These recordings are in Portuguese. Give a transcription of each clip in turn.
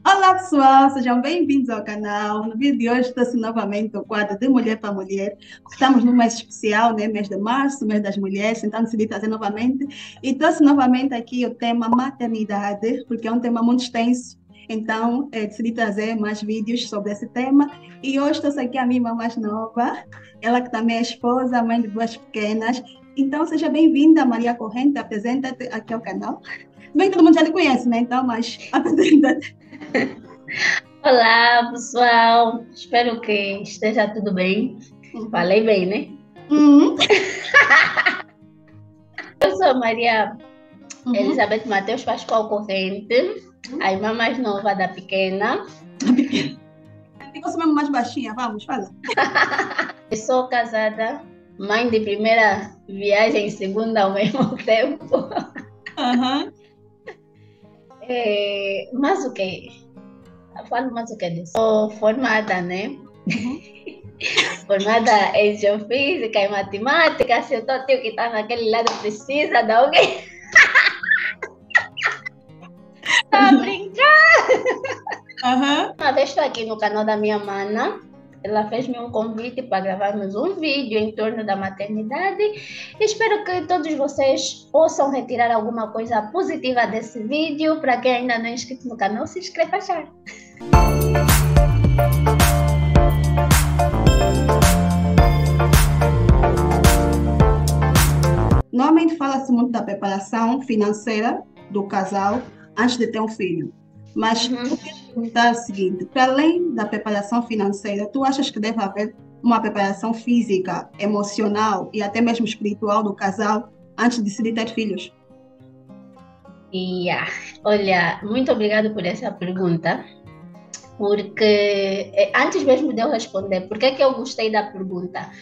Olá pessoal, sejam bem-vindos ao canal. No vídeo de hoje trouxe novamente o quadro de Mulher para Mulher. Estamos no mês especial, né? Mês de março, mês das mulheres, então decidi trazer novamente. E trouxe novamente aqui o tema maternidade, porque é um tema muito extenso. Então, decidi trazer mais vídeos sobre esse tema. E hoje trouxe aqui a minha irmã mais nova, ela que também é esposa, mãe de duas pequenas. Então, seja bem-vinda, Maria Corrente, apresenta-te aqui ao canal. Bem, todo mundo já lhe conhece, né? Então, mas apresenta-te. Olá, pessoal. Espero que esteja tudo bem. Uhum. Falei bem, né? Uhum. Eu sou a Maria Uhum. Elizabeth Mateus Pascoal Corrente, a irmã mais nova da pequena. Ficou mesmo mais baixinha, vamos, fala. Eu sou casada, mãe de primeira viagem e segunda ao mesmo tempo. Aham. Mas o que? Falo mais o que disso? Sou formada, né? Uhum. Formada em geofísica e matemática. Se o teu tio que está naquele lado precisa de alguém para brincar. Aham. Uma vez estou aqui no canal da minha mana, ela fez-me um convite para gravarmos um vídeo em torno da maternidade. Espero que todos vocês possam retirar alguma coisa positiva desse vídeo. Para quem ainda não é inscrito no canal, se inscreva já. Normalmente fala-se muito da preparação financeira do casal antes de ter um filho. Mas eu quero perguntar o seguinte: para além da preparação financeira, tu achas que deve haver uma preparação física, emocional e até mesmo espiritual do casal antes de decidir ter filhos? Olha, muito obrigada por essa pergunta, porque antes mesmo de eu responder, por que é que eu gostei da pergunta?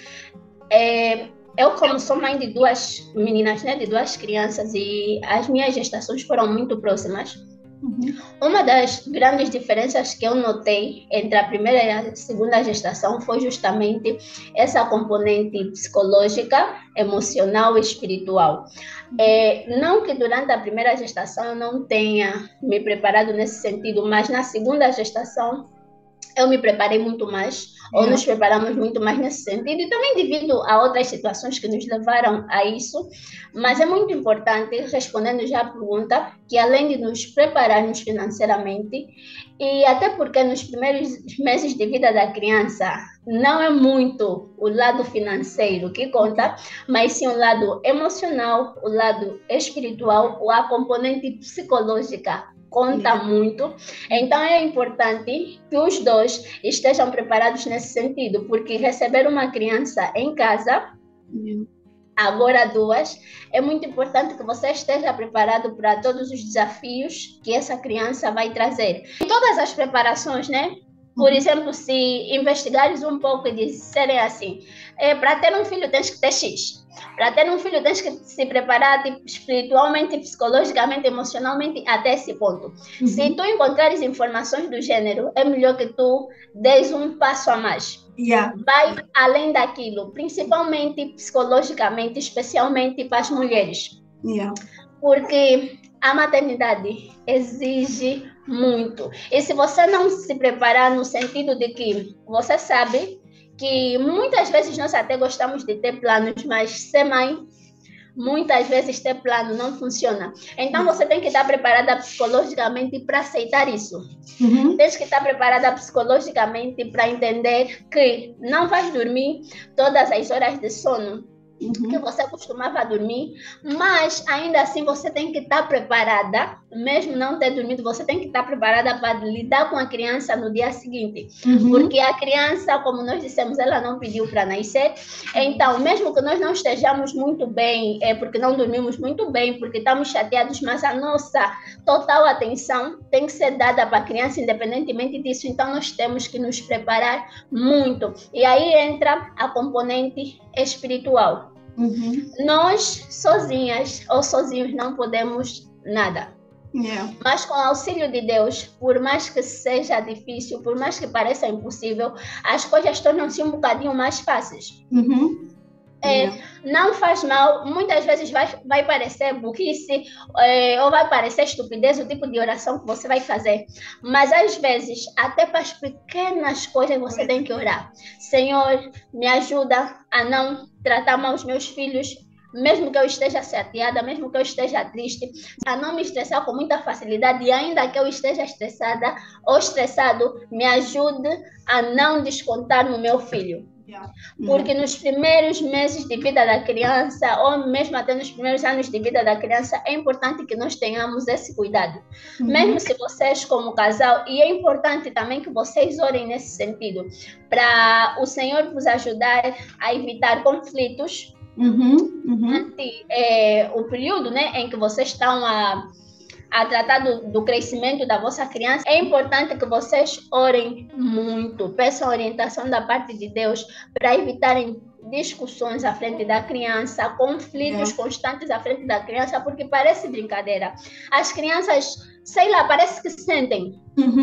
Eu, como sou mãe de duas meninas, né, de duas crianças, e as minhas gestações foram muito próximas. Uhum. Uma das grandes diferenças que eu notei entre a primeira e a segunda gestação foi justamente essa componente psicológica, emocional e espiritual. Não que durante a primeira gestação eu não tenha me preparado nesse sentido, mas na segunda gestação eu me preparei muito mais, ou Yeah. nos preparamos muito mais nesse sentido, e também devido a outras situações que nos levaram a isso, mas é muito importante, respondendo já a pergunta, que além de nos prepararmos financeiramente, e até porque nos primeiros meses de vida da criança, não é muito o lado financeiro que conta, mas sim o lado emocional, o lado espiritual, ou a componente psicológica conta Yeah. muito. Então é importante que os dois estejam preparados nesse sentido, porque receber uma criança em casa, Yeah. agora duas, é muito importante que você esteja preparado para todos os desafios que essa criança vai trazer. E todas as preparações, né? Por exemplo, se investigares um pouco e disserem assim, para ter um filho tens que ter X. Para ter um filho tens que se preparar tipo, espiritualmente, psicologicamente, emocionalmente até esse ponto. Se tu encontrares informações do gênero, é melhor que tu des um passo a mais. Yeah. Vai além daquilo, principalmente psicologicamente, especialmente para as mulheres. Yeah. Porque a maternidade exige muito. E se você não se preparar no sentido de que você sabe que muitas vezes nós até gostamos de ter planos, mas ser mãe, muitas vezes ter plano não funciona. Então você tem que estar preparada psicologicamente para aceitar isso. Uhum. Tens que estar preparada psicologicamente para entender que não vais dormir todas as horas de sono que você costumava dormir, mas ainda assim você tem que estar preparada, mesmo não ter dormido, você tem que estar preparada para lidar com a criança no dia seguinte, porque a criança, como nós dissemos, ela não pediu para nascer, então mesmo que nós não estejamos muito bem, porque não dormimos muito bem, porque estamos chateados, mas a nossa total atenção tem que ser dada para a criança, independentemente disso, então nós temos que nos preparar muito, e aí entra a componente espiritual. Nós sozinhas ou sozinhos não podemos nada. Yeah. Mas com o auxílio de Deus, por mais que seja difícil, por mais que pareça impossível, as coisas tornam-se um bocadinho mais fáceis. Não faz mal, muitas vezes vai parecer burrice, ou vai parecer estupidez o tipo de oração que você vai fazer, mas às vezes, até para as pequenas coisas você tem que orar. Senhor, me ajuda a não tratar mal os meus filhos, mesmo que eu esteja chateada, mesmo que eu esteja triste, a não me estressar com muita facilidade, e ainda que eu esteja estressada ou estressado, me ajude a não descontar no meu filho. Porque nos primeiros meses de vida da criança, ou mesmo até nos primeiros anos de vida da criança, é importante que nós tenhamos esse cuidado. Mesmo se vocês como casal, e é importante também que vocês orem nesse sentido, para o Senhor vos ajudar a evitar conflitos durante o período, né, em que vocês estão a tratar do crescimento da vossa criança. É importante que vocês orem muito, peçam orientação da parte de Deus para evitarem discussões à frente da criança, conflitos constantes à frente da criança, porque parece brincadeira. As crianças, sei lá, parece que sentem.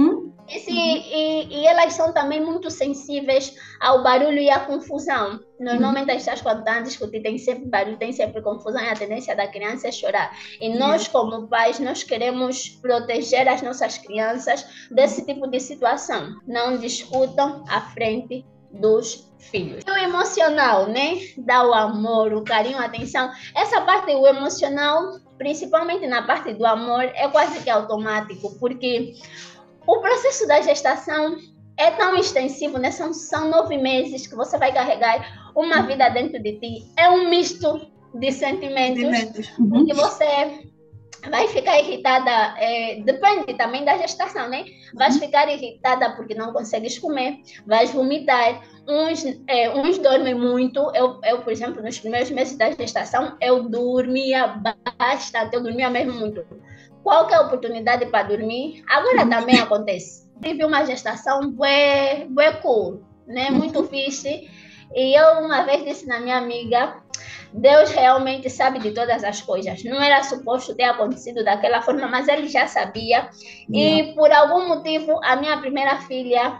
E elas são também muito sensíveis ao barulho e à confusão. Normalmente as pessoas, quando estão a discutir, tem sempre barulho, tem sempre confusão, e a tendência da criança é chorar. E nós, como pais, nós queremos proteger as nossas crianças desse tipo de situação. Não discutam à frente dos filhos. E o emocional, né? Dá o amor, o carinho, a atenção. Essa parte do emocional, principalmente na parte do amor, é quase que automático, porque o processo da gestação é tão extensivo, né? São 9 meses que você vai carregar uma vida dentro de ti. É um misto de sentimentos. Que você vai ficar irritada, depende também da gestação, né? Vais ficar irritada porque não consegues comer, vais vomitar. Uns dormem muito. Eu, por exemplo, nos primeiros meses da gestação, eu dormia bastante, eu dormia mesmo muito. Qualquer oportunidade para dormir, agora também acontece. Tive uma gestação bué cool, né? Muito fixe. E eu uma vez disse na minha amiga, Deus realmente sabe de todas as coisas. Não era suposto ter acontecido daquela forma, mas ele já sabia. E por algum motivo, a minha primeira filha,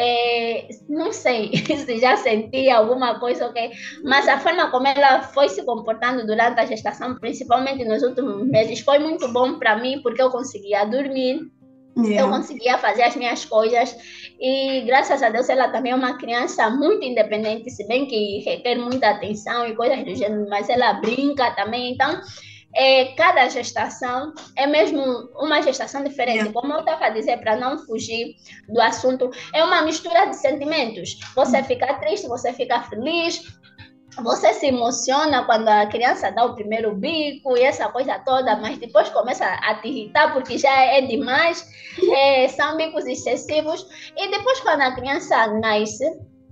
não sei se já sentia alguma coisa, mas a forma como ela foi se comportando durante a gestação, principalmente nos últimos meses, foi muito bom para mim, porque eu conseguia dormir, eu conseguia fazer as minhas coisas, e graças a Deus ela também é uma criança muito independente, se bem que requer muita atenção e coisas do gênero, mas ela brinca também. Então cada gestação é mesmo uma gestação diferente. Como eu estava a dizer, para não fugir do assunto, é uma mistura de sentimentos. Você fica triste, você fica feliz, você se emociona quando a criança dá o primeiro bico e essa coisa toda, mas depois começa a te irritar porque já é demais, são bicos excessivos. E depois, quando a criança nasce,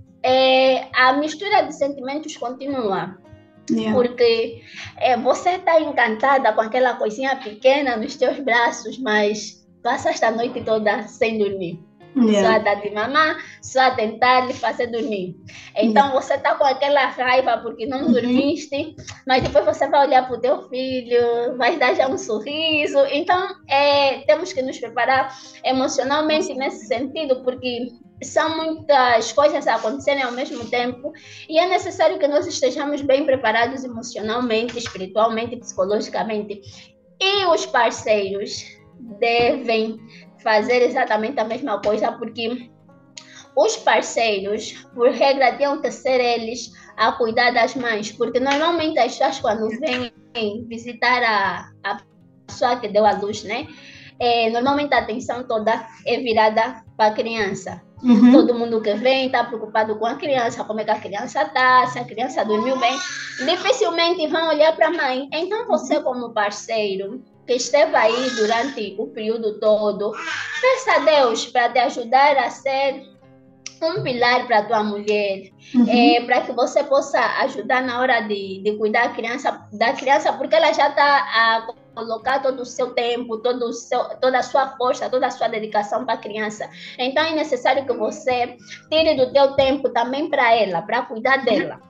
a mistura de sentimentos continua. Porque você está encantada com aquela coisinha pequena nos teus braços, mas passaste a noite toda sem dormir. Só a dar de mamar, só a tentar lhe fazer dormir. Então você está com aquela raiva porque não dormiste, mas depois você vai olhar para o teu filho, vai dar já um sorriso. Então temos que nos preparar emocionalmente nesse sentido, porque são muitas coisas a acontecerem ao mesmo tempo e é necessário que nós estejamos bem preparados emocionalmente, espiritualmente, psicologicamente. E os parceiros devem fazer exatamente a mesma coisa, porque os parceiros, por regra, tinham que ser eles a cuidar das mães, porque normalmente as pessoas, quando vêm visitar a pessoa que deu à luz, né? Normalmente a atenção toda é virada para a criança. Todo mundo que vem está preocupado com a criança, como é que a criança está, se a criança dormiu bem. Dificilmente vão olhar para a mãe. Então você, como parceiro que esteve aí durante o período todo, peça a Deus para te ajudar a ser um pilar para a tua mulher, para que você possa ajudar na hora de cuidar da criança, porque ela já está a colocar todo o seu tempo, toda a sua força, toda a sua dedicação para a criança. Então é necessário que você tire do teu tempo também para ela, para cuidar dela.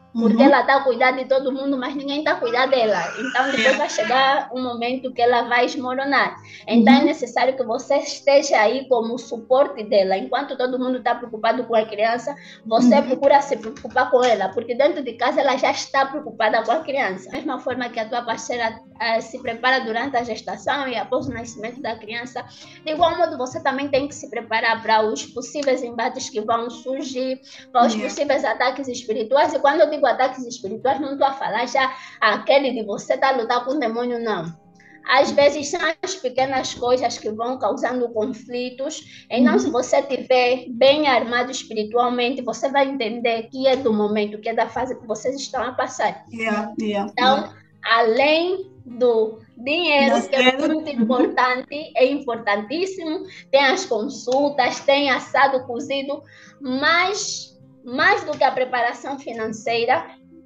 Porque ela está a cuidar de todo mundo, mas ninguém está a cuidar dela. Então, depois vai chegar um momento que ela vai esmoronar. Então, é necessário que você esteja aí como suporte dela. Enquanto todo mundo está preocupado com a criança, você procura se preocupar com ela, porque dentro de casa ela já está preocupada com a criança. Da mesma forma que a tua parceira se prepara durante a gestação e após o nascimento da criança, de igual modo você também tem que se preparar para os possíveis embates que vão surgir, para os possíveis ataques espirituais. E quando eu digo ataques espirituais, não estou a falar já aquele de você estar a lutar com o demônio, não. Às vezes são as pequenas coisas que vão causando conflitos. Então, se você estiver bem armado espiritualmente, você vai entender que é do momento, que é da fase que vocês estão a passar. Então, além do dinheiro, que é muito importante, é importantíssimo, tem as consultas, tem assado, cozido, mas mais do que a preparação financeira,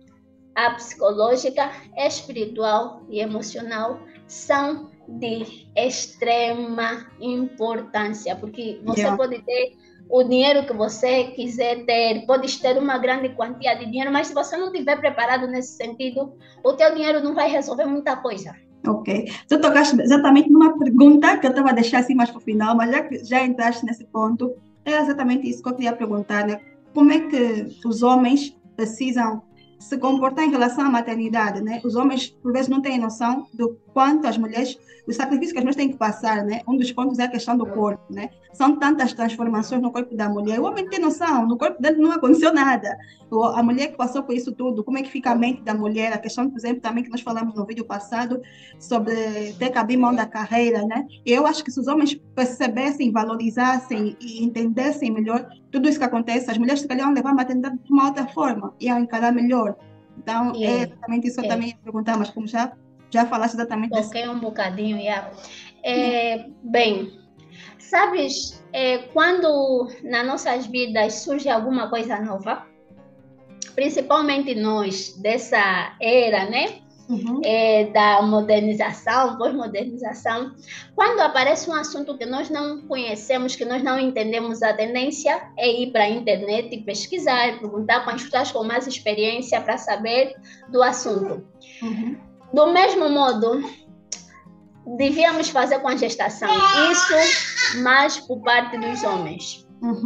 a psicológica, espiritual e emocional são de extrema importância, porque você pode ter o dinheiro que você quiser ter, pode ter uma grande quantia de dinheiro, mas se você não estiver preparado nesse sentido, o teu dinheiro não vai resolver muita coisa. Ok. Você tocaste exatamente numa pergunta que eu estava a deixar assim mais para o final, mas já que já entraste nesse ponto, é exatamente isso que eu queria perguntar, né? Como é que os homens precisam se comportar em relação à maternidade, né? Os homens, por vezes, não têm noção do quanto as mulheres, do sacrifício que as mulheres têm que passar, né? Um dos pontos é a questão do corpo, né? São tantas transformações no corpo da mulher. O homem tem noção, no corpo dele não aconteceu nada. A mulher que passou por isso tudo, como é que fica a mente da mulher? A questão, por exemplo, também que nós falamos no vídeo passado, sobre ter que abrir mão da carreira, né? Eu acho que se os homens percebessem, valorizassem e entendessem melhor tudo isso que acontece, as mulheres se calhar vão levar a maternidade de uma outra forma, iam encarar melhor. Então, é exatamente isso que eu também ia perguntar, mas como já falaste exatamente desse... um bocadinho, bem, sabes, quando nas nossas vidas surge alguma coisa nova, principalmente nós, dessa era, né? Da modernização, pós-modernização, quando aparece um assunto que nós não conhecemos, que nós não entendemos, a tendência é ir para a internet e pesquisar, perguntar com as pessoas com mais experiência para saber do assunto. Do mesmo modo, devíamos fazer com a gestação, isso mais por parte dos homens.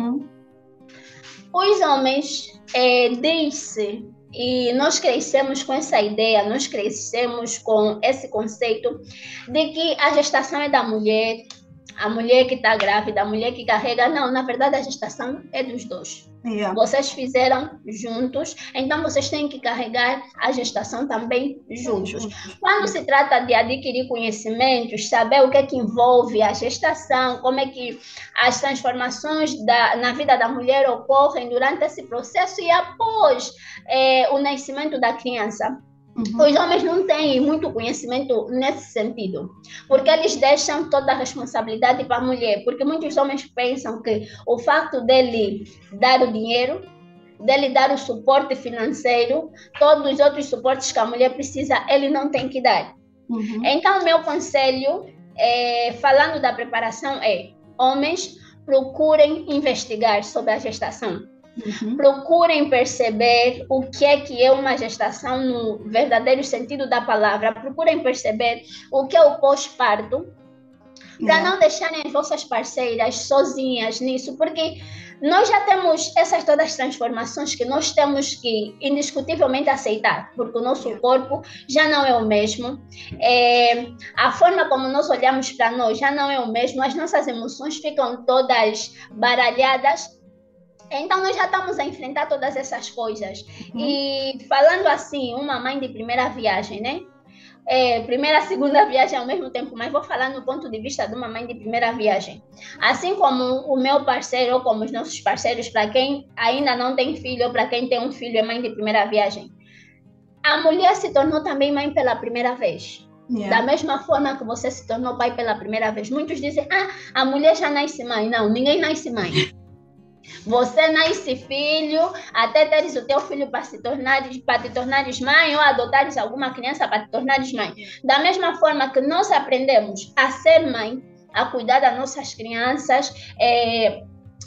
Os homens, diz-se, e nós crescemos com essa ideia, nós crescemos com esse conceito de que a gestação é da mulher, a mulher que está grávida, a mulher que carrega. Não, na verdade a gestação é dos dois. Vocês fizeram juntos, então vocês têm que carregar a gestação também juntos. Quando se trata de adquirir conhecimentos, saber o que é que envolve a gestação, como é que as transformações na vida da mulher ocorrem durante esse processo e após o nascimento da criança. Os homens não têm muito conhecimento nesse sentido, porque eles deixam toda a responsabilidade para a mulher, porque muitos homens pensam que o fato dele dar o dinheiro, dele dar o suporte financeiro, todos os outros suportes que a mulher precisa, ele não tem que dar. Então, meu conselho, falando da preparação, homens, procurem investigar sobre a gestação. Procurem perceber o que é uma gestação no verdadeiro sentido da palavra. Procurem perceber o que é o pós-parto, para não deixarem as vossas parceiras sozinhas nisso, porque nós já temos essas todas as transformações que nós temos que indiscutivelmente aceitar, porque o nosso corpo já não é o mesmo, a forma como nós olhamos para nós já não é o mesmo, as nossas emoções ficam todas baralhadas. Então, nós já estamos a enfrentar todas essas coisas. E falando assim, uma mãe de primeira viagem, né? Primeira, segunda viagem ao mesmo tempo, mas vou falar no ponto de vista de uma mãe de primeira viagem. Assim como o meu parceiro, ou como os nossos parceiros, para quem ainda não tem filho, ou para quem tem um filho, é mãe de primeira viagem. A mulher se tornou também mãe pela primeira vez. Da mesma forma que você se tornou pai pela primeira vez. Muitos dizem, a mulher já nasce mãe. Não, ninguém nasce mãe. Você nasce filho, até teres o teu filho para te tornares mãe, ou adotares alguma criança para te tornares mãe. Da mesma forma que nós aprendemos a ser mãe, a cuidar das nossas crianças,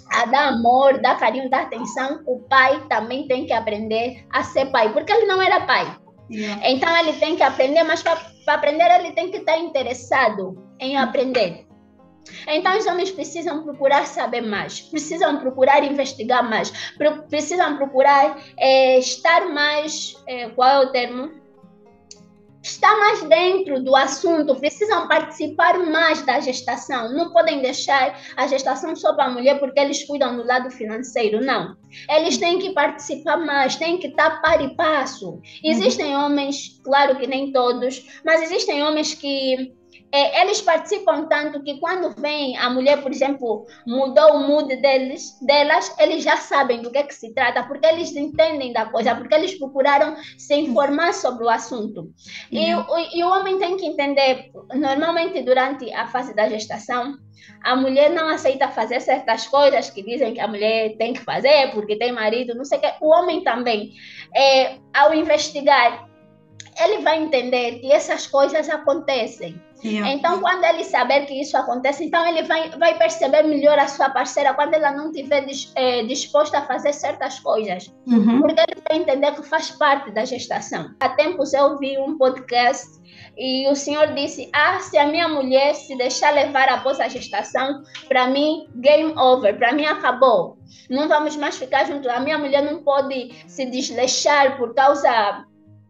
a dar amor, dar carinho, dar atenção, o pai também tem que aprender a ser pai, porque ele não era pai. Então ele tem que aprender, mas para aprender ele tem que estar interessado em aprender. Então os homens precisam procurar saber mais, precisam procurar investigar mais, precisam procurar estar mais, qual é o termo? Estar mais dentro do assunto, precisam participar mais da gestação. Não podem deixar a gestação só para a mulher porque eles cuidam do lado financeiro, não. Eles têm que participar mais, têm que estar par e passo. Existem homens, claro que nem todos, mas existem homens que eles participam tanto que quando vem a mulher, por exemplo, mudou o mood delas, eles já sabem do que é que se trata, porque eles entendem da coisa, porque eles procuraram se informar sobre o assunto. E o homem tem que entender, normalmente durante a fase da gestação, a mulher não aceita fazer certas coisas que dizem que a mulher tem que fazer porque tem marido, não sei o que. O homem também, ao investigar, ele vai entender que essas coisas acontecem. Então, quando ele saber que isso acontece, então ele vai perceber melhor a sua parceira quando ela não estiver disposta a fazer certas coisas. Porque ele vai entender que faz parte da gestação. Há tempos eu vi um podcast e o senhor disse, se a minha mulher se deixar levar após a gestação, para mim, game over, para mim acabou. Não vamos mais ficar juntos. A minha mulher não pode se desleixar por causa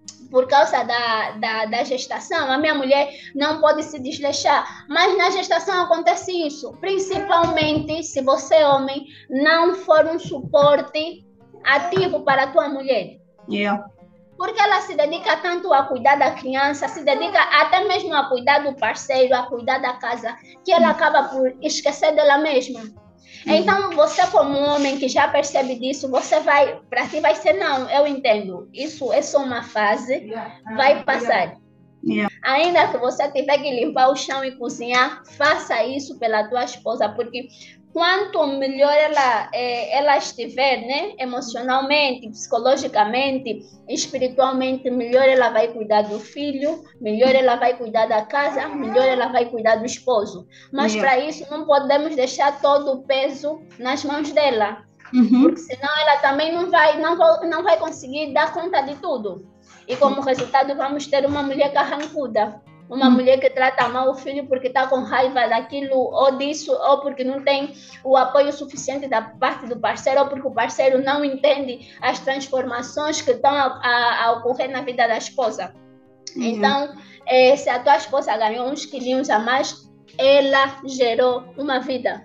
da gestação, a minha mulher não pode se desleixar, mas na gestação acontece isso, principalmente se você, homem, não for um suporte ativo para a tua mulher. Porque ela se dedica tanto a cuidar da criança, se dedica até mesmo a cuidar do parceiro, a cuidar da casa, que ela acaba por esquecer dela mesma. Então, você como homem que já percebe disso, para ti vai ser, não, eu entendo, isso é só uma fase, vai passar. Ainda que você tiver que limpar o chão e cozinhar, faça isso pela tua esposa, porque quanto melhor ela estiver, né, emocionalmente, psicologicamente, espiritualmente, melhor ela vai cuidar do filho, melhor ela vai cuidar da casa, melhor ela vai cuidar do esposo. Mas para isso não podemos deixar todo o peso nas mãos dela, porque senão ela também não vai conseguir dar conta de tudo. E como resultado vamos ter uma mulher carrancuda. Uma mulher que trata mal o filho porque está com raiva daquilo ou disso, ou porque não tem o apoio suficiente da parte do parceiro, ou porque o parceiro não entende as transformações que estão a ocorrer na vida da esposa. Então, se a tua esposa ganhou uns quilinhos a mais, ela gerou uma vida.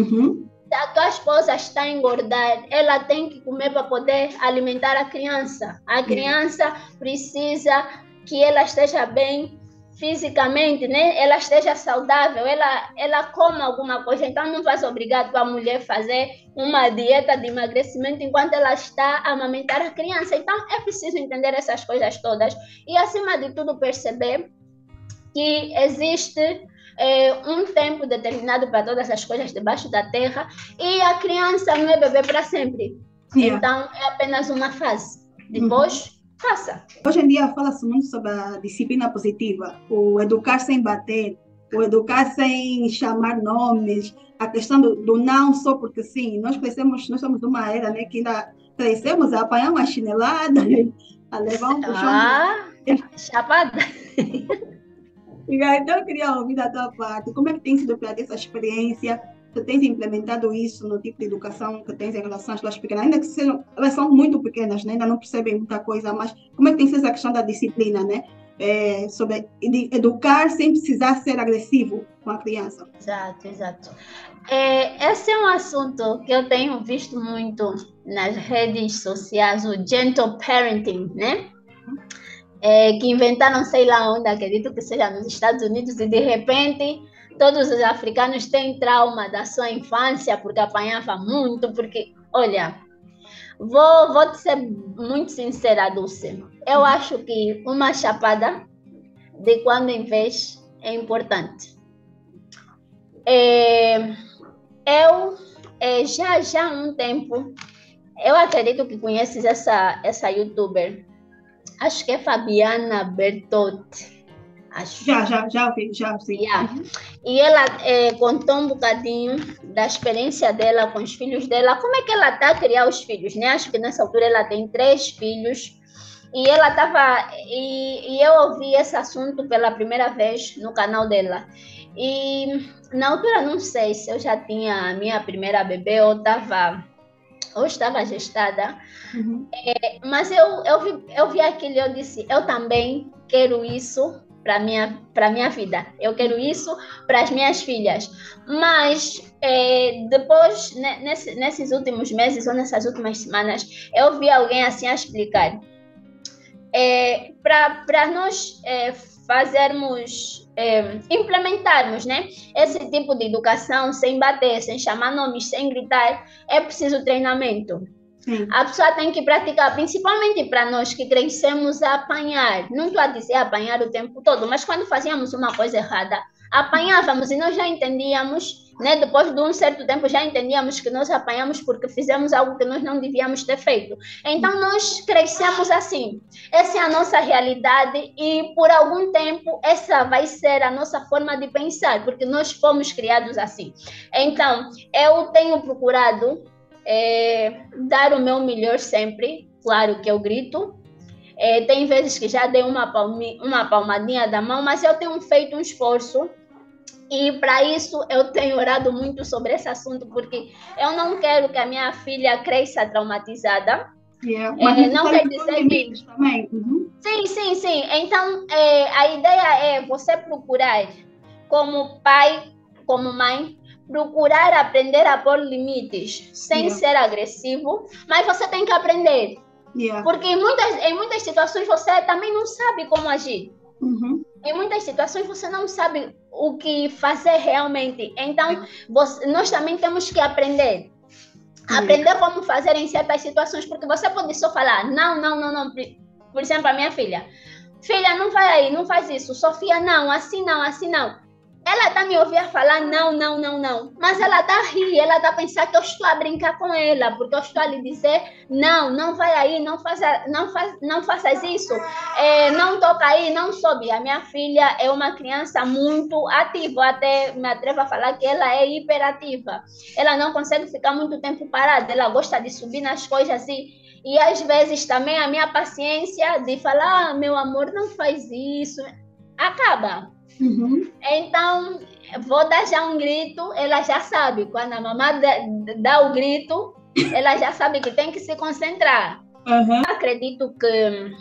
Se a tua esposa está a engordar, ela tem que comer para poder alimentar a criança. A criança precisa que ela esteja bem fisicamente, né? Ela esteja saudável, ela coma alguma coisa. Então não vais obrigar a tua mulher a fazer uma dieta de emagrecimento enquanto ela está a amamentar a criança. Então é preciso entender essas coisas todas e, acima de tudo, perceber que existe um tempo determinado para todas as coisas debaixo da terra e a criança não é bebê para sempre. Então é apenas uma fase. Depois faça. Hoje em dia fala-se muito sobre a disciplina positiva, o educar sem bater, o educar sem chamar nomes, a questão do não só porque sim. Nós somos de uma era, né, que ainda crescemos a apanhar uma chinelada, a levar um puxão. Chapada. Então eu queria ouvir da tua parte, como é que tem sido para ti essa experiência? Tu tens implementado isso no tipo de educação que tens em relação às tuas pequenas, ainda que elas são muito pequenas, né? Ainda não percebem muita coisa, mas como é que tem sido essa questão da disciplina, né? Sobre educar sem precisar ser agressivo com a criança? Exato. Esse é um assunto que eu tenho visto muito nas redes sociais, o gentle parenting, né? Que inventaram, sei lá onde, acredito que seja nos Estados Unidos, e de repente todos os africanos têm trauma da sua infância porque apanhava muito, porque, olha, vou te ser muito sincera, Dulce, eu acho que uma chapada de quando em vez é importante. Eu, já há um tempo, eu acredito que conheces essa youtuber, acho que é Fabiana Bertotti. acho. Já ouvi, já, sim. Yeah. E ela contou um bocadinho da experiência dela com os filhos dela, como é que ela está a criar os filhos, né? Acho que nessa altura ela tem 3 filhos. E ela estava. E eu ouvi esse assunto pela primeira vez no canal dela. E na altura, não sei se eu já tinha a minha primeira bebê ou estava gestada. Mas eu vi aquilo e eu disse: eu também quero isso para minha vida. Eu quero isso para as minhas filhas. Mas depois, nesses últimos meses ou nessas últimas semanas, eu vi alguém assim a explicar. Para nós fazermos, implementarmos, né, esse tipo de educação sem bater, sem chamar nomes, sem gritar, é preciso treinamento. Sim. A pessoa tem que praticar, principalmente para nós que crescemos a apanhar. Não estou a dizer apanhar o tempo todo, mas quando fazíamos uma coisa errada, apanhávamos e nós já entendíamos, né? Depois de um certo tempo já entendíamos que nós apanhamos porque fizemos algo que nós não devíamos ter feito. Então nós crescemos assim. Essa é a nossa realidade e por algum tempo essa vai ser a nossa forma de pensar, porque nós fomos criados assim. Então eu tenho procurado dar o meu melhor sempre. Claro que eu grito. Tem vezes que já dei uma palmadinha da mão, mas eu tenho feito um esforço. E para isso eu tenho orado muito sobre esse assunto, porque eu não quero que a minha filha cresça traumatizada. Mas não quer dizer que... também. Sim. Então, a ideia é você procurar, como pai, como mãe, procurar aprender a pôr limites, sem ser agressivo, mas você tem que aprender. Porque em muitas situações você também não sabe como agir. Em muitas situações você não sabe o que fazer realmente. Então, nós também temos que aprender. Aprender como fazer em certas situações, porque você pode só falar, não. Por exemplo, a minha filha. Filha, não vai aí, não faz isso. Sofia, não, assim não. Ela está me ouvindo falar não. Mas ela está a rir, ela está a pensar que eu estou a brincar com ela, porque eu estou a lhe dizer, não vai aí, não faças isso, não toca aí, não sobe. A minha filha é uma criança muito ativa, eu até me atrevo a falar que ela é hiperativa. Ela não consegue ficar muito tempo parada, ela gosta de subir nas coisas e às vezes também a minha paciência de falar, meu amor, não faz isso, acaba. Então, vou dar já um grito, ela já sabe. Quando a mamãe dá o grito, ela já sabe que tem que se concentrar. Acredito que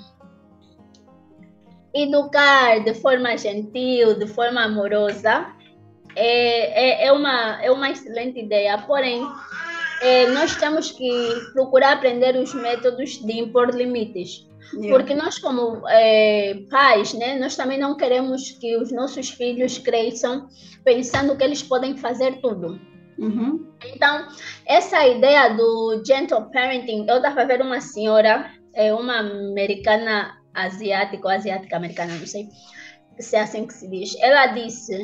educar de forma gentil, de forma amorosa, é uma excelente ideia. Porém, nós temos que procurar aprender os métodos de impor limites. Porque nós como pais, né, nós também não queremos que os nossos filhos cresçam pensando que eles podem fazer tudo. Então, essa ideia do gentle parenting, eu estava a ver uma senhora, uma americana asiática americana, não sei se é assim que se diz. Ela disse,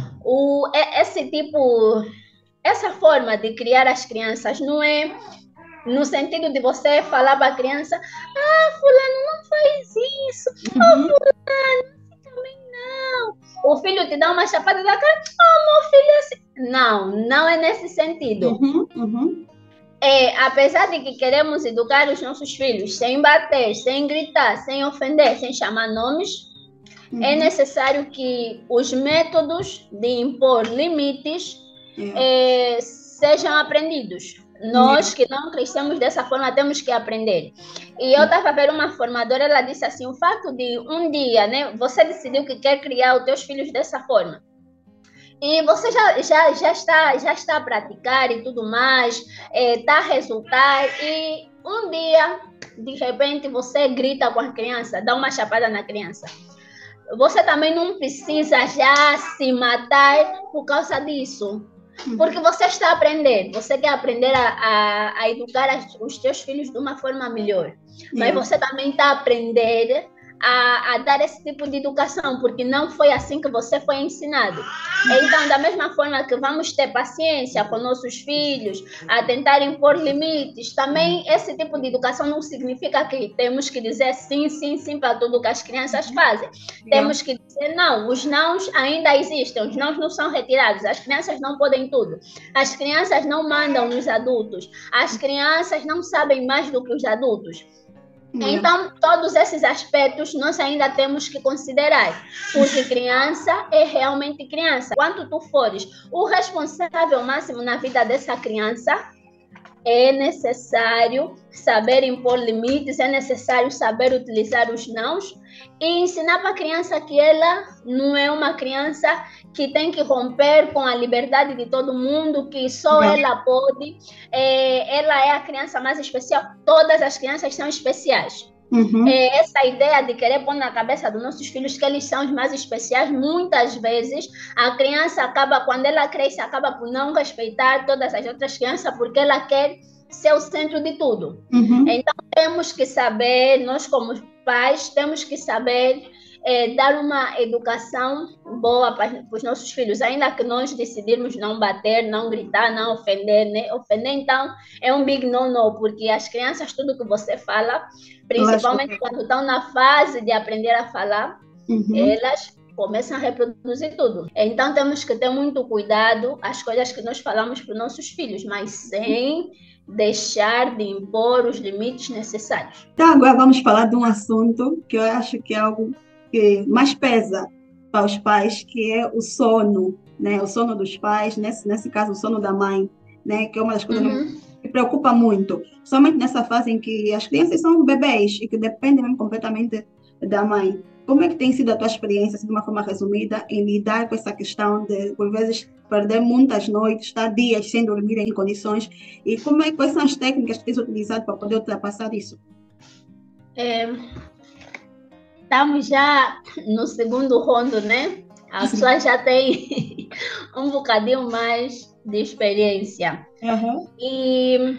essa forma de criar as crianças não é no sentido de você falar para a criança, fulano, não faz isso, fulano, também não. O filho te dá uma chapada da cara, meu filho, assim. Não é nesse sentido. Apesar de que queremos educar os nossos filhos sem bater, sem gritar, sem ofender, sem chamar nomes, é necessário que os métodos de impor limites sejam aprendidos. Nós que não crescemos dessa forma temos que aprender. E eu estava a ver uma formadora, ela disse assim, o fato de um dia, né, você decidiu que quer criar os teus filhos dessa forma. E você já está a praticar e tudo mais, está a resultar, e um dia, de repente, você grita com a criança, dá uma chapada na criança. Você também não precisa já se matar por causa disso. Porque você está a aprender, você quer aprender a educar os teus filhos de uma forma melhor. Mas você também está a aprender a dar esse tipo de educação, porque não foi assim que você foi ensinado. Então, da mesma forma que vamos ter paciência com nossos filhos, a tentar impor limites, também esse tipo de educação não significa que temos que dizer sim, sim, sim para tudo que as crianças fazem. Temos que dizer não, os nãos ainda existem, os nãos não são retirados, as crianças não podem tudo, as crianças não mandam nos adultos, as crianças não sabem mais do que os adultos. Então, todos esses aspectos nós ainda temos que considerar, porque criança é realmente criança. Quando tu fores o responsável máximo na vida dessa criança, é necessário saber impor limites, é necessário saber utilizar os nãos e ensinar para a criança que ela não é uma criança que tem que romper com a liberdade de todo mundo, que só ela pode, ela é a criança mais especial. Todas as crianças são especiais. Essa ideia de querer pôr na cabeça dos nossos filhos que eles são os mais especiais, muitas vezes a criança acaba, quando ela cresce, acaba por não respeitar todas as outras crianças porque ela quer ser o centro de tudo. Então temos que saber, nós como pais, temos que saber dar uma educação boa para os nossos filhos, ainda que nós decidirmos não bater, não gritar, não ofender, né? Ofender, então, é um big no-no, porque as crianças, tudo que você fala, principalmente quando estão na fase de aprender a falar, elas começam a reproduzir tudo. Então, temos que ter muito cuidado as coisas que nós falamos para os nossos filhos, mas sem deixar de impor os limites necessários. Então, agora vamos falar de um assunto que eu acho que é algo que mais pesa para os pais, que é o sono, né? O sono dos pais, nesse caso, o sono da mãe, né? Que é uma das coisas que preocupa muito, somente nessa fase em que as crianças são bebês e que dependem mesmo completamente da mãe. Como é que tem sido a tua experiência, assim, de uma forma resumida, em lidar com essa questão de, por vezes, perder muitas noites, estar dias sem dormir em condições, e quais são as técnicas que tens utilizado para poder ultrapassar isso? Estamos já no segundo rondo, né? A pessoa já tem um bocadinho mais de experiência. E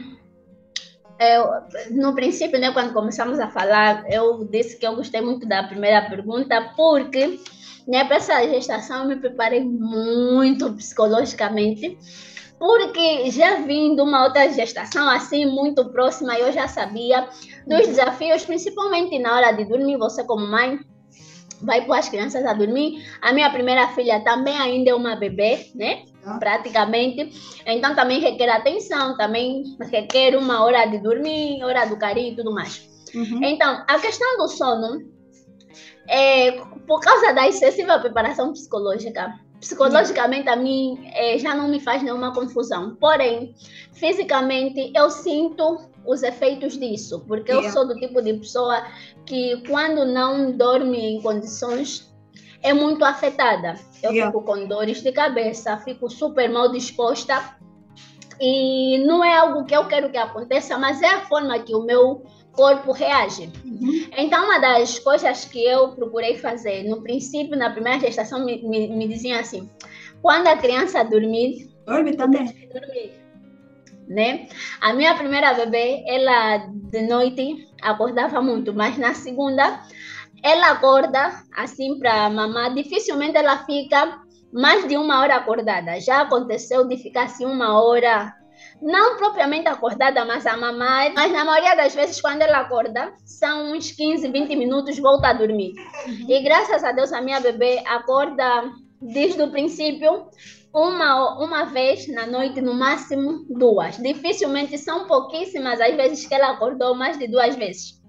no princípio, né, quando começamos a falar, eu disse que eu gostei muito da primeira pergunta, porque, né, para essa gestação eu me preparei muito psicologicamente, porque já vim de uma outra gestação assim muito próxima, eu já sabia dos desafios, principalmente na hora de dormir. Você como mãe vai pôr as crianças a dormir. A minha primeira filha também ainda é uma bebê, né? Praticamente. Então também requer atenção, também requer uma hora de dormir, hora do carinho e tudo mais. Então, a questão do sono, por causa da excessiva preparação psicológica, psicologicamente a mim já não me faz nenhuma confusão. Porém, fisicamente eu sinto os efeitos disso, porque eu sou do tipo de pessoa que quando não dorme em condições é muito afetada. Eu fico com dores de cabeça, fico super mal disposta e não é algo que eu quero que aconteça, mas é a forma que o meu corpo reage. Então, uma das coisas que eu procurei fazer, no princípio, na primeira gestação, me diziam assim, quando a criança dormir, dorme também. Dormir, né? A minha primeira bebê, ela de noite acordava muito, mas na segunda, ela acorda assim para mamar, dificilmente ela fica mais de uma hora acordada. Já aconteceu de ficar assim uma hora, não propriamente acordada, mas a mamar. Mas na maioria das vezes, quando ela acorda, são uns 15, 20 minutos, volta a dormir. E graças a Deus, a minha bebê acorda desde o princípio, uma vez na noite, no máximo 2. Dificilmente, são pouquíssimas as vezes que ela acordou mais de 2 vezes.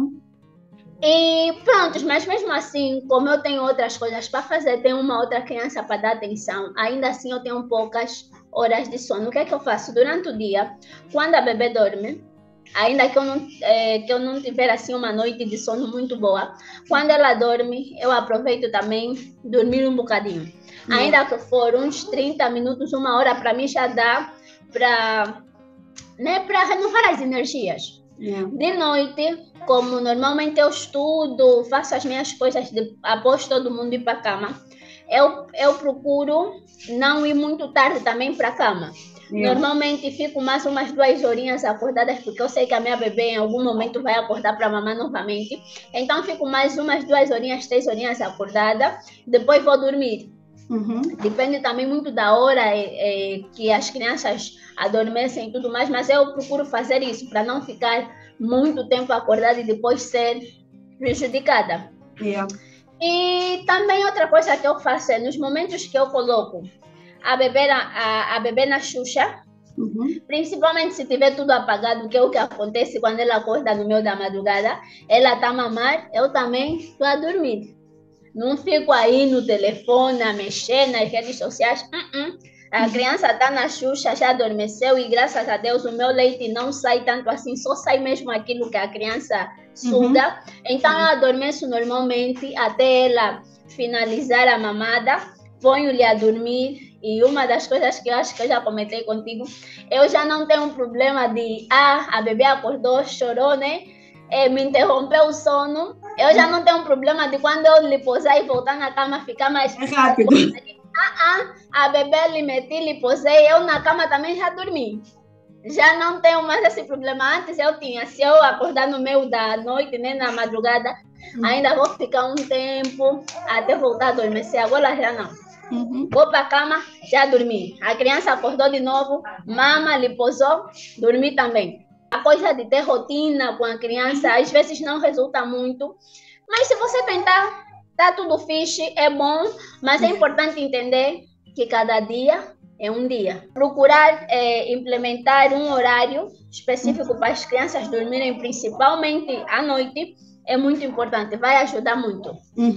E pronto, mas mesmo assim, como eu tenho outras coisas para fazer, tenho uma outra criança para dar atenção, ainda assim eu tenho poucas horas de sono. O que é que eu faço? Durante o dia, quando a bebê dorme, ainda que eu não tiver assim uma noite de sono muito boa, quando ela dorme, eu aproveito também dormir um bocadinho. Ainda que for uns 30 minutos, uma hora, para mim já dá para renovar as energias. De noite, como normalmente eu estudo, faço as minhas coisas após todo mundo ir para a cama, eu procuro não ir muito tarde também para a cama. Normalmente fico mais umas 2 horinhas acordadas, porque eu sei que a minha bebê em algum momento vai acordar para mamar novamente. Então fico mais umas 2 horinhas, 3 horinhas acordada, depois vou dormir. Depende também muito da hora que as crianças adormecem e tudo mais, mas eu procuro fazer isso para não ficar muito tempo acordada e depois ser prejudicada. E também outra coisa que eu faço é, nos momentos que eu coloco a bebê na Xuxa, principalmente se tiver tudo apagado, que é o que acontece quando ela acorda no meio da madrugada, ela está a mamar, eu também estou a dormir. Não fico aí no telefone a mexer nas redes sociais. A criança está na Xuxa, já adormeceu e graças a Deus o meu leite não sai tanto assim, só sai mesmo aquilo que a criança suga. Então eu adormeço normalmente até ela finalizar a mamada, ponho-lhe a dormir. E uma das coisas que eu acho que eu já comentei contigo, eu já não tenho um problema de a bebê acordou, chorou, né? Me interrompeu o sono. Eu já não tenho um problema de quando eu lhe posar e voltar na cama ficar mais rápido. A bebê lhe meti, lhe posei, eu na cama também já dormi. Já não tenho mais esse problema. Antes eu tinha, se eu acordar no meio da noite, né, na madrugada, ainda vou ficar um tempo até voltar a adormecer. Agora já não. Vou para a cama, já dormi. A criança acordou de novo, mama, lhe posou, dormi também. A coisa de ter rotina com a criança, às vezes não resulta muito. Mas se você tentar, tá tudo fixe, é bom, mas é importante entender que cada dia é um dia. Procurar implementar um horário específico para as crianças dormirem, principalmente à noite, é muito importante, vai ajudar muito.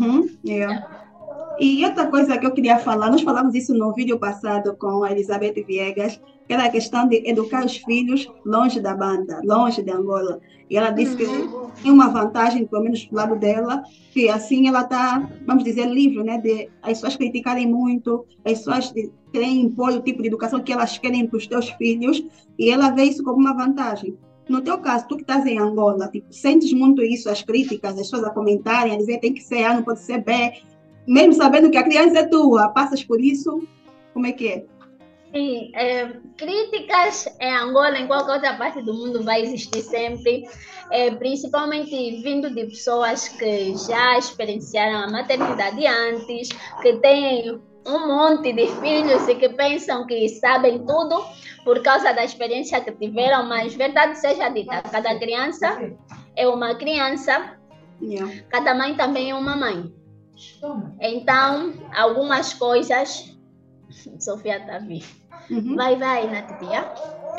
E outra coisa que eu queria falar, nós falamos isso no vídeo passado com a Elizabeth Viegas, que era a questão de educar os filhos longe da banda, longe de Angola. E ela disse que tem uma vantagem, pelo menos do lado dela, que assim ela está, vamos dizer, livre, né, de as pessoas criticarem muito, as pessoas querem impor o tipo de educação que elas querem para os teus filhos, e ela vê isso como uma vantagem. No teu caso, tu que estás em Angola, tipo, sentes muito isso, as críticas, as pessoas a comentarem, a dizer tem que ser A, não pode ser B, mesmo sabendo que a criança é tua, passas por isso, como é que é? Sim, críticas em Angola, em qualquer outra parte do mundo, vai existir sempre, principalmente vindo de pessoas que já experienciaram a maternidade antes, que têm um monte de filhos e que pensam que sabem tudo por causa da experiência que tiveram, mas verdade seja dita, cada criança é uma criança, cada mãe também é uma mãe. Então, algumas coisas... Sofia está vindo. Vai, Natia.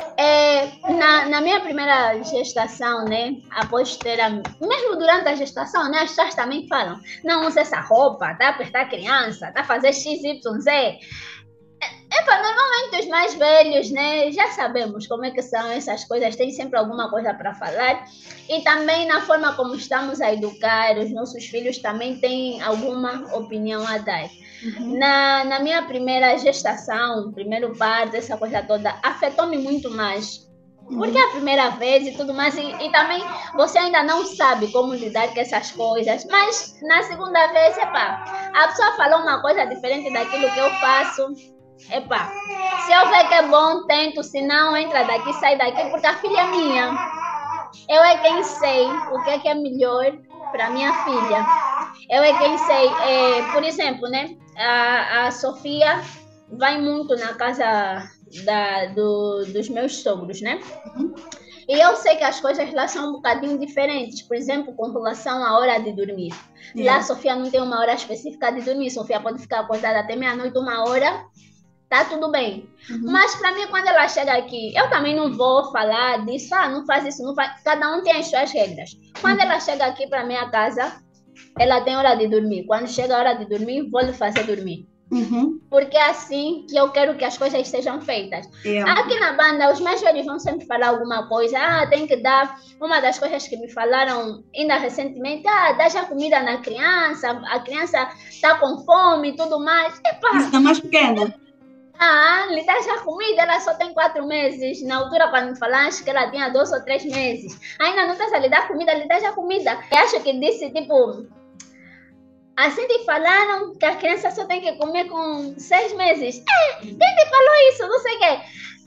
Na minha primeira gestação, né, após ter mesmo durante a gestação, né, as pessoas também falam, não usa essa roupa, tá a apertar a criança, tá a fazer XYZ. Normalmente os mais velhos, né, já sabemos como é que são essas coisas, tem sempre alguma coisa para falar. E também na forma como estamos a educar, os nossos filhos também têm alguma opinião a dar. Na minha primeira gestação, primeiro parto, essa coisa toda, afetou-me muito mais. Porque é a primeira vez e tudo mais, e também você ainda não sabe como lidar com essas coisas. Mas na segunda vez, a pessoa falou uma coisa diferente daquilo que eu faço. Se eu ver que é bom, tento, se não, entra daqui, sai daqui, porque a filha é minha. Eu é quem sei o que é melhor para minha filha. Eu é quem sei, por exemplo, né, a Sofia vai muito na casa dos meus sogros, né? E eu sei que as coisas lá são um bocadinho diferentes, por exemplo, com relação à hora de dormir. Lá a Sofia não tem uma hora específica de dormir, Sofia pode ficar acordada até meia-noite, 1 hora, tá tudo bem. Mas para mim, quando ela chega aqui, eu também não vou falar disso, não faz isso, não faz. Cada um tem as suas regras. Quando ela chega aqui para minha casa, ela tem hora de dormir. Quando chega a hora de dormir, vou lhe fazer dormir. Porque é assim que eu quero que as coisas sejam feitas. Aqui na banda, os mais velhos vão sempre falar alguma coisa. tem que dar. Uma das coisas que me falaram ainda recentemente, dá já comida na criança, a criança está com fome e tudo mais. Isso está mais pequena. Lhe dá já comida, ela só tem 4 meses. Na altura, quando me falaram, acho que ela tinha 2 ou 3 meses. Ainda não está a lhe dar comida, lhe dá já comida. Eu acho que disse, tipo... Assim te falaram que a criança só tem que comer com 6 meses. Quem te falou isso? Não sei o quê.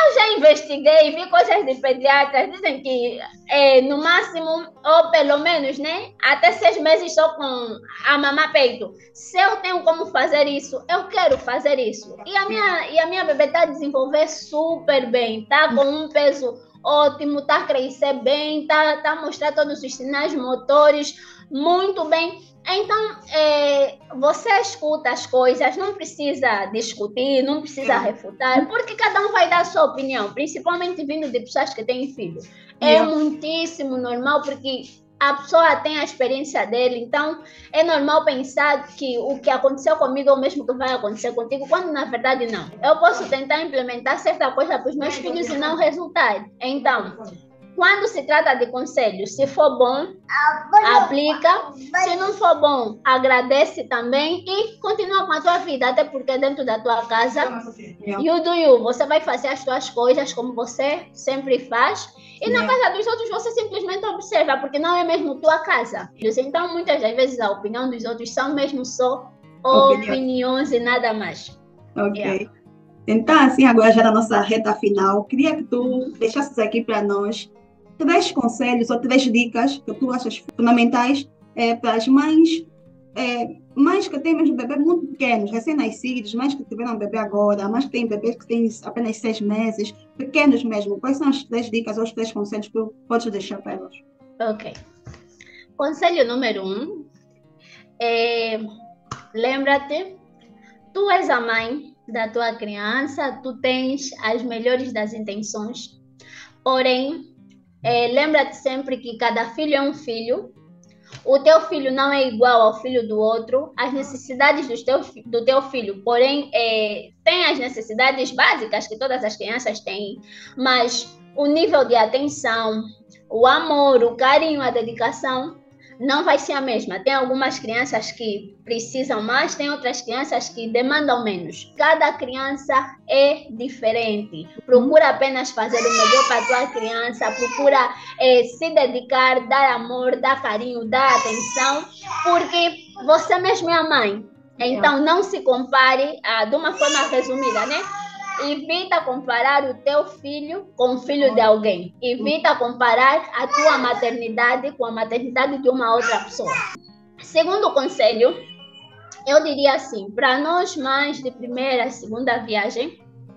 Eu já investiguei, vi coisas de pediatras, dizem que no máximo, ou pelo menos, né, até 6 meses só com a mamar peito. Se eu tenho como fazer isso, eu quero fazer isso. E a minha bebê está a desenvolver super bem, tá com um peso ótimo, tá a crescer bem, tá a mostrar todos os sinais motores muito bem. Então, você escuta as coisas, não precisa discutir, não precisa refutar, porque cada um vai dar a sua opinião, principalmente vindo de pessoas que têm filhos. É muitíssimo normal, porque a pessoa tem a experiência dele, então é normal pensar que o que aconteceu comigo é o mesmo que vai acontecer contigo, quando na verdade não. Eu posso tentar implementar certa coisa para os meus filhos e não resultar. Então, quando se trata de conselhos, se for bom, aplica. Se não for bom, agradece também e continua com a tua vida, até porque dentro da tua casa, you do you, você vai fazer as tuas coisas como você sempre faz. E na casa dos outros você simplesmente observa, porque não é mesmo tua casa. Então, muitas das vezes a opinião dos outros são mesmo só opiniões e nada mais. Ok. Então, assim, agora já na nossa reta final, queria que tu deixasses aqui para nós 3 conselhos ou 3 dicas que tu achas fundamentais para as mães, mães que têm mesmo bebê muito pequenos, recém-nascidos, mães que tiveram bebê agora, mães que têm bebês que têm apenas 6 meses, pequenos mesmo. Quais são as 3 dicas ou os 3 conselhos que tu podes deixar para elas? Ok. Conselho número 1 é: lembra-te, tu és a mãe da tua criança, tu tens as melhores das intenções, porém, lembra-te sempre que cada filho é um filho. O teu filho não é igual ao filho do outro. As necessidades do teu filho, porém, tem as necessidades básicas que todas as crianças têm, mas o nível de atenção, o amor, o carinho, a dedicação não vai ser a mesma. Tem algumas crianças que precisam mais, tem outras crianças que demandam menos. Cada criança é diferente. Procura apenas fazer o melhor para a tua criança, procura se dedicar, dar amor, dar carinho, dar atenção, porque você mesmo é a mãe. Então, não se compare, de uma forma resumida, né? Evita comparar o teu filho com o filho de alguém. Evita comparar a tua maternidade com a maternidade de uma outra pessoa. Segundo conselho, eu diria assim, para nós mães de primeira, segunda viagem,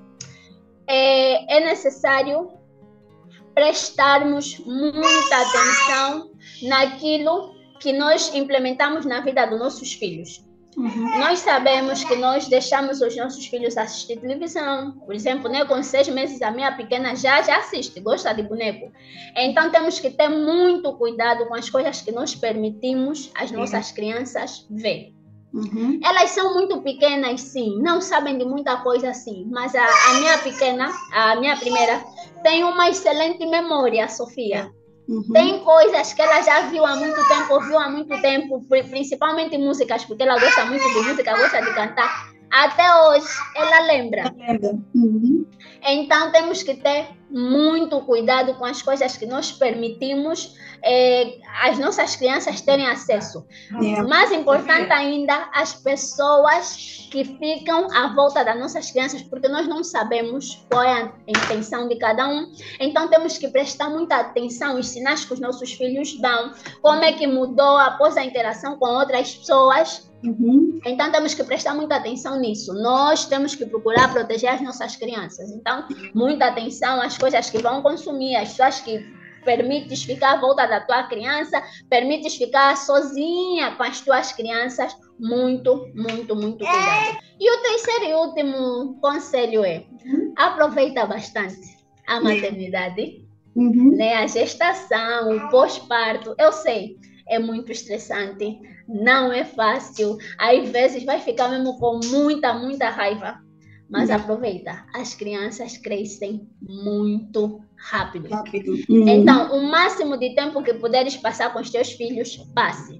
é necessário prestarmos muita atenção naquilo que nós implementamos na vida dos nossos filhos. Nós sabemos que nós deixamos os nossos filhos assistir televisão. Por exemplo, né, com 6 meses, a minha pequena já assiste, gosta de boneco. Então, temos que ter muito cuidado com as coisas que nós permitimos as nossas crianças ver. Elas são muito pequenas, sim, não sabem de muita coisa, sim. Mas a minha pequena, a minha primeira, tem uma excelente memória, Sofia. Tem coisas que ela já viu há muito tempo, ouviu há muito tempo, principalmente músicas, porque ela gosta muito de música, gosta de cantar. Até hoje, ela lembra. Então, temos que ter muito cuidado com as coisas que nós permitimos as nossas crianças terem acesso. Mais importante ainda, as pessoas que ficam à volta das nossas crianças, porque nós não sabemos qual é a intenção de cada um. Então, temos que prestar muita atenção aos sinais que os nossos filhos dão, como é que mudou após a interação com outras pessoas. Então, temos que prestar muita atenção nisso. Nós temos que procurar proteger as nossas crianças. Então, muita atenção às coisas que vão consumir, às pessoas que permites ficar à volta da tua criança, permites ficar sozinha com as tuas crianças. Muito, muito, muito cuidado. E o terceiro e último conselho é: aproveita bastante a maternidade, né? A gestação, o pós-parto. Eu sei, é muito estressante, não é fácil. Às vezes vai ficar mesmo com muita, muita raiva. Mas aproveita, as crianças crescem muito rápido. Então, o máximo de tempo que puderes passar com os teus filhos, passe.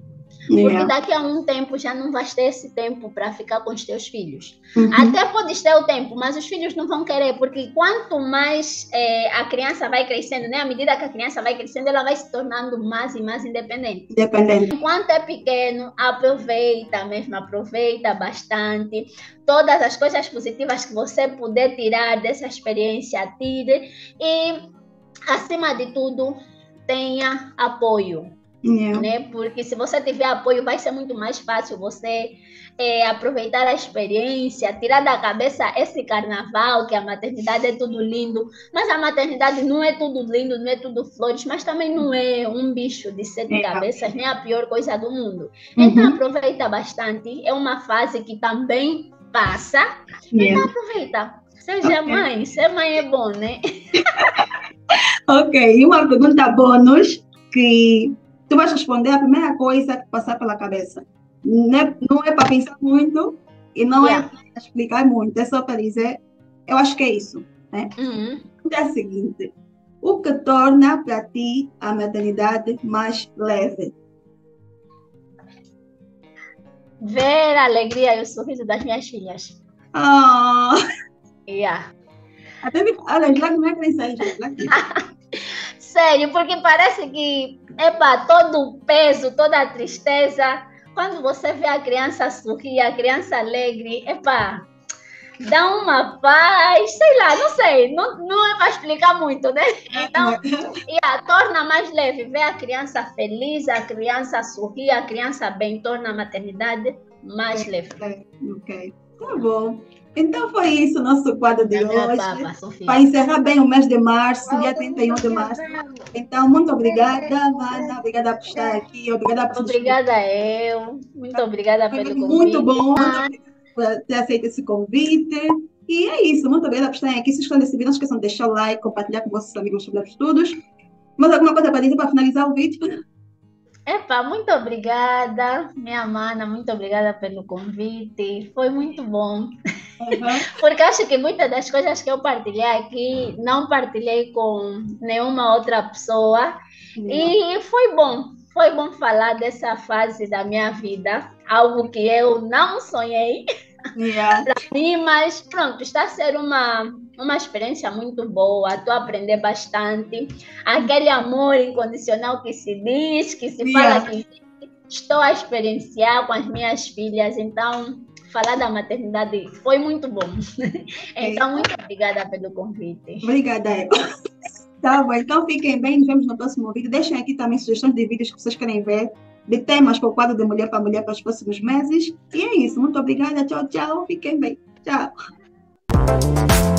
Porque daqui a um tempo já não vais ter esse tempo para ficar com os teus filhos. Até podes ter o tempo, mas os filhos não vão querer, porque quanto mais a criança vai crescendo, né? À medida que a criança vai crescendo, ela vai se tornando mais e mais independente. Enquanto é pequeno, aproveita mesmo, aproveita bastante. Todas as coisas positivas que você puder tirar dessa experiência, tire. E, acima de tudo, tenha apoio. Né? Porque se você tiver apoio, vai ser muito mais fácil você aproveitar a experiência, tirar da cabeça esse carnaval, que a maternidade é tudo lindo, mas a maternidade não é tudo lindo, não é tudo flores, mas também não é um bicho de 7 cabeças, nem a pior coisa do mundo. Então aproveita bastante, é uma fase que também passa, então aproveita. Seja mãe, ser mãe é bom, né? Ok, e uma pergunta bônus que tu vais responder a primeira coisa que passar pela cabeça. Não é para pensar muito e não é para explicar muito, é só para dizer, eu acho que é isso. Né? É o seguinte, o que torna para ti a maternidade mais leve? Ver a alegria e o sorriso das minhas filhas. Até olha, as lágrimas crescem. Sério, porque parece que, todo o peso, toda a tristeza, quando você vê a criança sorrir, a criança alegre, dá uma paz, sei lá, não sei, não é para explicar muito, né? Então, torna mais leve, ver a criança feliz, a criança sorrir, a criança bem, torna a maternidade mais leve. Ok, tá bom. Então foi isso o nosso quadro de hoje. Para encerrar bem o mês de março, dia 31 de março. Então, muito obrigada, Amanda. Obrigada por estar aqui. Obrigada eu. Muito obrigada pelo convite. Muito bom. Muito obrigada por ter aceito esse convite. E é isso. Muito obrigada por estarem aqui. Se inscrevam nesse vídeo, não esqueçam de deixar o like, compartilhar com vossos amigos sobre os estudos. Mais alguma coisa para dizer para finalizar o vídeo? Muito obrigada, minha mana, muito obrigada pelo convite, foi muito bom. Porque acho que muitas das coisas que eu partilhei aqui, não partilhei com nenhuma outra pessoa, e foi bom falar dessa fase da minha vida, algo que eu não sonhei para mim, mas pronto, está a ser uma experiência muito boa, estou a aprender bastante, aquele amor incondicional que se diz, que se fala que estou a experienciar com as minhas filhas, então falar da maternidade foi muito bom. Então, muito obrigada pelo convite. Obrigada, Eva. Tá bom, então fiquem bem, nos vemos no próximo vídeo. Deixem aqui também sugestões de vídeos que vocês querem ver, de temas para o quadro de Mulher para Mulher para os próximos meses. E é isso, muito obrigada, tchau, tchau, fiquem bem, tchau.